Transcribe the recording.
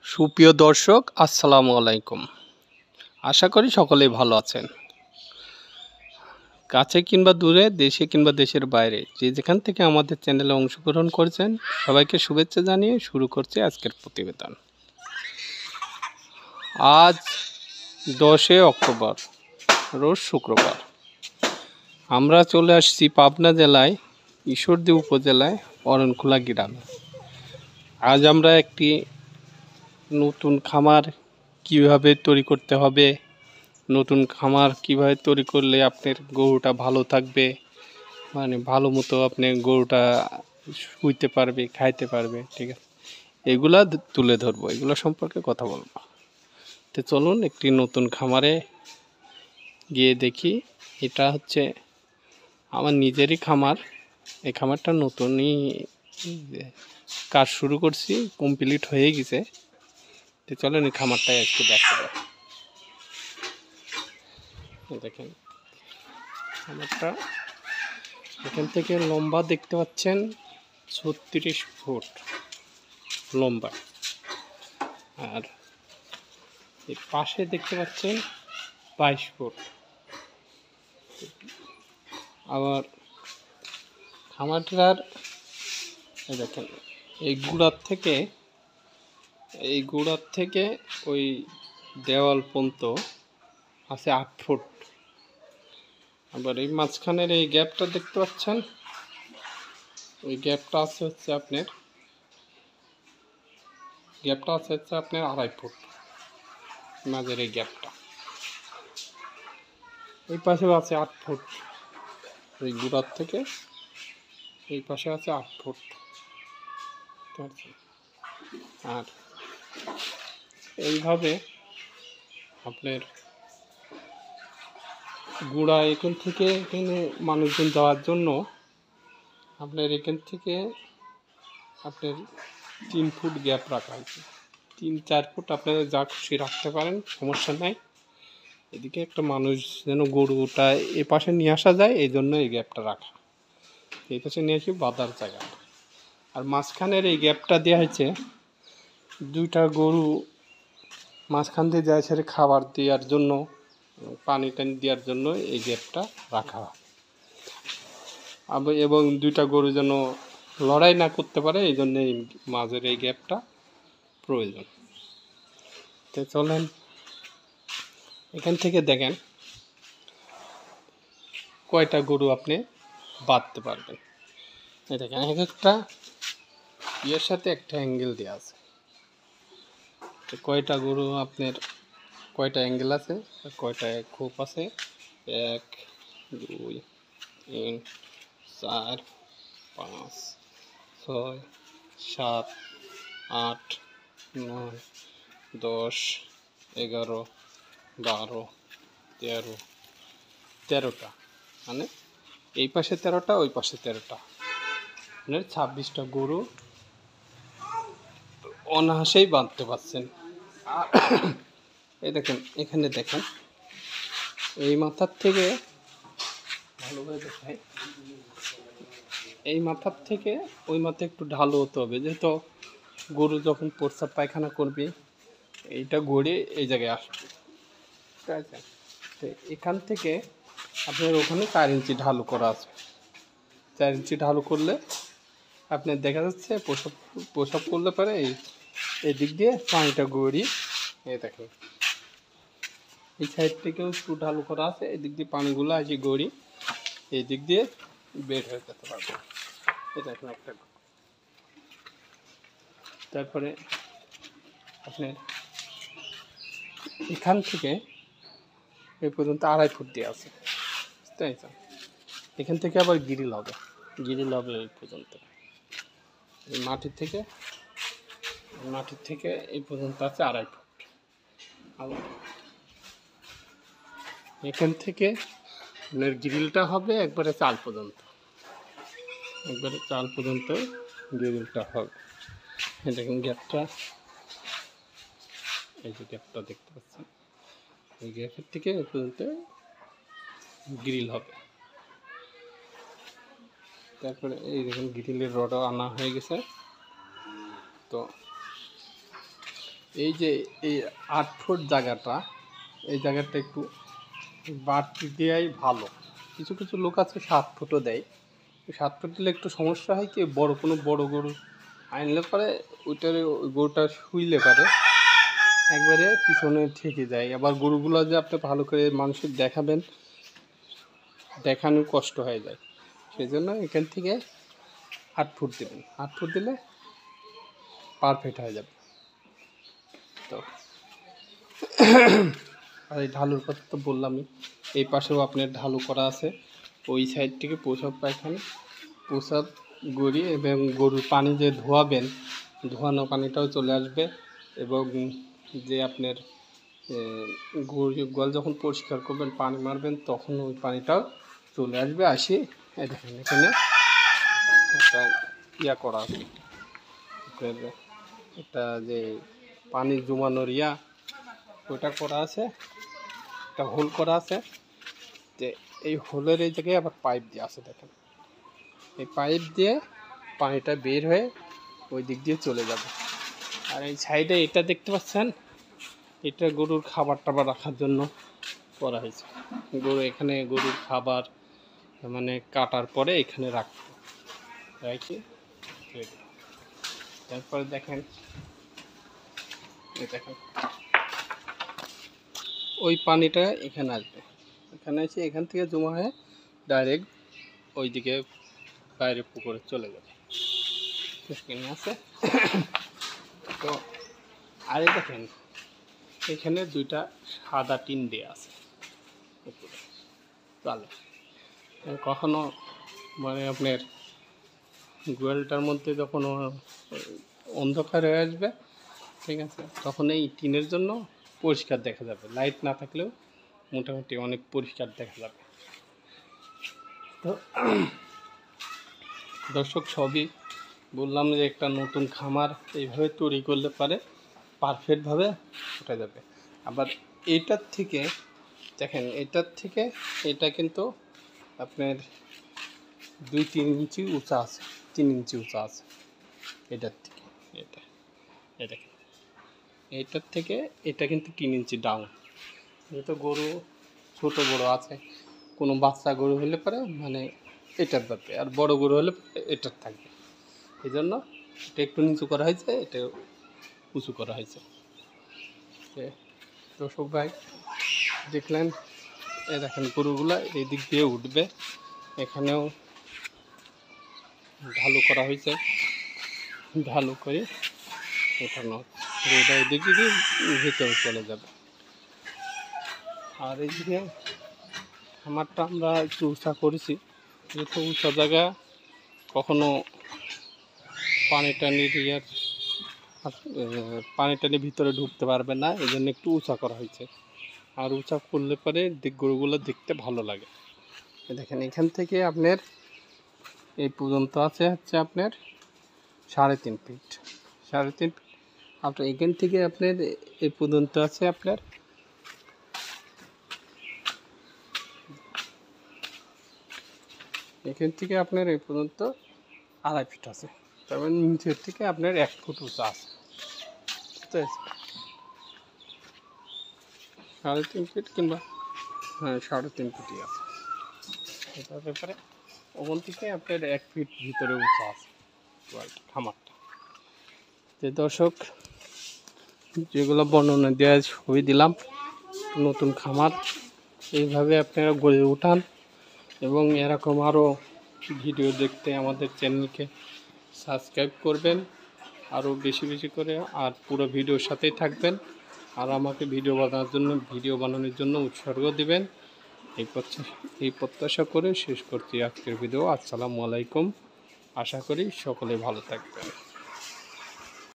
সুপ্রিয় দর্শক, আসসালামু আলাইকুম। আশা করি সকলেই ভালো আছেন। কাছে কিংবা দূরে, দেশে কিংবা দেশের বাইরে, যে যেখান থেকে আমাদের চ্যানেলে অংশগ্রহণ করেছেন, সবাইকে শুভেচ্ছা জানিয়ে শুরু করছি আজকের প্রতিবেদন। আজ 10 অক্টোবর, রোজ শুক্রবার। আমরা চলে আসছি পাবনা জেলায় ঈশ্বরদী উপজেলায় অরণখোলা গ্রামে। আজ আমরা একটি নতুন খামার কিভাবে তৈরি করতে হবে, নতুন খামার কিভাবে তৈরি করলে আপনার গরুটা ভালো থাকবে, মানে ভালো মতো আপনি গরুটা শুইতে পারবে, খাইতে পারবে, ঠিক আছে, এগুলা তুলে ধরবো, এগুলো সম্পর্কে কথা বলবো। তো চলুন একটি নতুন খামারে গিয়ে দেখি। এটা হচ্ছে আমার নিজেরই খামার। এই খামারটা নতুনই কাজ শুরু করছি, কমপ্লিট হয়ে গেছে। তো চলেন এই খামারটাই একটু দেখাবো। দেখেন খামারটা এখান থেকে লম্বা দেখতে পাচ্ছেন 36 ফুট লম্বা, আর এর পাশে দেখতে পাচ্ছেন 22 ফুট। আবার খামারটার দেখেন এই গুড়ার থেকে ওই দেওয়াল পর্যন্ত আছে 8 ফুট। আবার এই মাঝখানের এই গ্যাপটা দেখতে পাচ্ছেন, ওই গ্যাপটা আছে হচ্ছে আপনার 2.5 ফুট মাঝের এই গ্যাপটা। এই পাশেও আছে 8 ফুট, এই গুড়ার থেকে এই পাশে আছে 8 ফুট। আর এইভাবে আপনার গুড়া এখান থেকে এখানে মানুষজন যাওয়ার জন্য আপনার এখান থেকে আপনার 3 ফুট গ্যাপ রাখা হয়েছে। 3-4 ফুট আপনারা যা খুশি রাখতে পারেন, সমস্যা নাই। এদিকে একটা মানুষ যেন গরুটা এ পাশে নিয়ে আসা যায়, এই জন্য এই গ্যাপটা রাখা। এই পাশে নিয়ে আসি বাঁধার জায়গা। আর মাঝখানের এই গ্যাপটা দেওয়া হয়েছে দুইটা গরু মাঝখান দিয়ে যায় সেটা খাবার দেওয়ার জন্য, পানি টানি দেওয়ার জন্য এই গ্যাপটা রাখা হয়। এবং দুইটা গরু যেন লড়াই না করতে পারে, এই জন্য এই মাঝের এই গ্যাপটা প্রয়োজন। তো চলেন এখান থেকে দেখেন কয়টা গরু আপনি বাঁধতে পারবেন। এই দেখেন এক একটা ইয়ের সাথে একটা অ্যাঙ্গেল দেওয়া আছে। তো কয়টা গরু আপনার কয়টা অ্যাঙ্গেল আছে, কয়টা খোপ আছে, 1 2 3 4 5 6 7 8 9 10 11 12 13 13টা, মানে এই পাশে 13টা, ওই পাশে 13টা, মানে 26টা গরু অনায়াসেই বাঁধতে পারছেন। এই দেখেন এখানে দেখেন এই মাথার থেকে ভালোভাবে দেখায়, এই মাথার থেকে ওই মাথা একটু ঢালু হতে হবে, যেহেতু গরু যখন প্রস্রাব পায়খানা করবে এইটা গড়ে এই জায়গায় আসবে, ঠিক আছে। তো এখান থেকে আপনার ওখানে 4 ইঞ্চি ঢালু করা আছে। 4 ইঞ্চি ঢালু করলে আপনার দেখা যাচ্ছে প্রসাব করলে পরে এই দিক দিয়ে পানিটা গড়ি, এই দেখেন এই সাইড থেকেও একটু ঢালু করা আছে, এই দিক দিয়ে পানিগুলো আসি গড়ি এই দিক দিয়ে বের হয়ে যেতে পারবে। এটা এখন একটা। তারপরে আপনার এখান থেকে এই পর্যন্ত 2.5 ফুট দিয়ে আছে, বুঝতে পারছেন। এখান থেকে আবার গ্রিল হবে এই পর্যন্ত, এই মাটির থেকে এই পর্যন্ত আছে 2.5 ফুট। আবার এখান থেকে আপনার গ্রিলটা হবে একবারে চাল পর্যন্ত গ্রিলটা হবে। দেখুন গ্যাপটা, এই যে গ্যাপটা দেখতে পাচ্ছেন, এই গ্যাপের থেকে এই পর্যন্ত গ্রিল হবে। তারপরে এই দেখুন গ্রিলের রডও আনা হয়ে গেছে। তো এই যে এই 8 ফুট জায়গাটা, এই জায়গাটা একটু বাড়তি দেওয়াই ভালো। কিছু কিছু লোক আছে 7 ফুটও দেয়। 7 ফুট দিলে একটু সমস্যা হয় কি, কোনো বড় গরু আনলে পরে ওইটারে ওই গরুটা শুইলে পারে একবারে পিছনে ঠেকে যায়। আবার গরুগুলো যে আপনি ভালো করে মানুষের দেখানো কষ্ট হয়ে যায়। সেই জন্য এখান থেকে 8 ফুট দেবেন। 8 ফুট দিলে পারফেক্ট হয়ে যাবে। তো আর এই ঢালুর কথা তো বললামই, এই পাশেও আপনার ঢালু করা আছে। ওই সাইড থেকে প্রসাব পায়খানা, প্রসাব গড়ি এবং গরুর পানি যে ধোয়াবেন, ধোয়ানো পানিটাও চলে আসবে। এবং যে আপনার গোয়াল যখন পরিষ্কার করবেন, পানি মারবেন, তখন ওই পানিটাও চলে আসবে। আসি দেখেন এখানে একটা ইয়া করা আছে, একটা যে পানি জমানোর ওইটা করা আছে, একটা হোল করা আছে। যে এই হোলের এই জায়গায় আবার পাইপ দিয়ে আছে, দেখেন এই পাইপ দিয়ে পানিটা বের হয়ে ওই দিক দিয়ে চলে যাবে। আর এই সাইডে এটা দেখতে পাচ্ছেন, এটা গরুর খাবার টাবার রাখার জন্য করা হয়েছে। এখানে গরুর খাবার মানে কাটার পরে এখানে রাখি। তারপরে দেখেন ওই পানিটা এখানে আসবে, এখানে এসে এখান থেকে জমা হয়ে ডাইরেক্ট ওইদিকে বাইরে পুকুরে চলে যাবে। আছে তো আরে দেখেন এখানে 2টা সাদা টিন দেওয়া আছে পুকুরে। তাহলে কখনো মানে আপনার গোয়ালটার মধ্যে যখন অন্ধকার হয়ে আসবে, ঠিক আছে, তখন এই টিনের জন্য পরিষ্কার দেখা যাবে। লাইট না থাকলেও মোটামুটি অনেক পরিষ্কার দেখা যাবে। তো দর্শক, সবই বললাম যে একটা নতুন খামার এইভাবে তৈরি করলে পারে পারফেক্টভাবে উঠে যাবে। আবার এইটার থেকে দেখেন, এটা কিন্তু আপনার 2-3 ইঞ্চি উঁচা আছে, 3 ইঞ্চি উঁচা আছে এটার থেকে। দেখেন এইটার থেকে এটা কিন্তু 3 ইঞ্চি ডাউন। যেহেতু গরু ছোট বড় আছে, কোনো বাচ্চা গরু হলে পরে মানে এটার ব্যাপারে, আর বড় গরু হলে এটার থাকবে। এই জন্য এটা একটু নিচু করা হয়েছে, এটা উঁচু করা হয়েছে। দর্শক ভাই দেখলেন, দেখেন গরুগুলা এই দিক দিয়ে উঠবে। এখানেও ঢালু করা হয়েছে, ঢালু করে ওঠানো গরুটা এদিকে দিয়ে ভিতরে চলে যাবে। আর এইদিকে খামারটা আমরা একটু উঁচা করেছি, যেহেতু উঁচা জায়গা কখনো পানি টানি ভিতরে ঢুকতে পারবে না, এই জন্য একটু উঁচা করা হয়েছে। আর উঁচা করলে পরে গরুগুলো দেখতে ভালো লাগে। দেখেন এখান থেকে আপনার এই পর্যন্ত আছে হচ্ছে আপনার 3.5 ফিট। 3.5 ফিট আপনার এখান থেকে আপনার এই পর্যন্ত আছে আপনার এখান থেকে আপনার এই পর্যন্ত 2.5 ফিট আছে। তারপরে নিচের থেকে আপনার 1 ফুট উঁচা আছে, বুঝতে পেরেছি? 3.5 ফিট কিংবা 3.5 ফিটই আছে। এটার ব্যাপারে ওখান থেকে আপনার 1 ফিট ভিতরে উঁচা আছে খামারটা। যে দর্শক, যেগুলো বর্ণনা দেওয়া ছবি দিলাম, নতুন খামার এইভাবে আপনারা গড়ে উঠান। এবং এরকম আরও ভিডিও দেখতে আমাদের চ্যানেলকে সাবস্ক্রাইব করবেন আরও বেশি বেশি করে, আর পুরো ভিডিওর সাথেই থাকবেন। আর আমাকে ভিডিও বানানোর জন্য উৎসর্গ দিবেন, এই প্রত্যাশা করে শেষ করছি আজকের ভিডিও। আসসালামু আলাইকুম। আশা করি সকলে ভালো থাকবেন।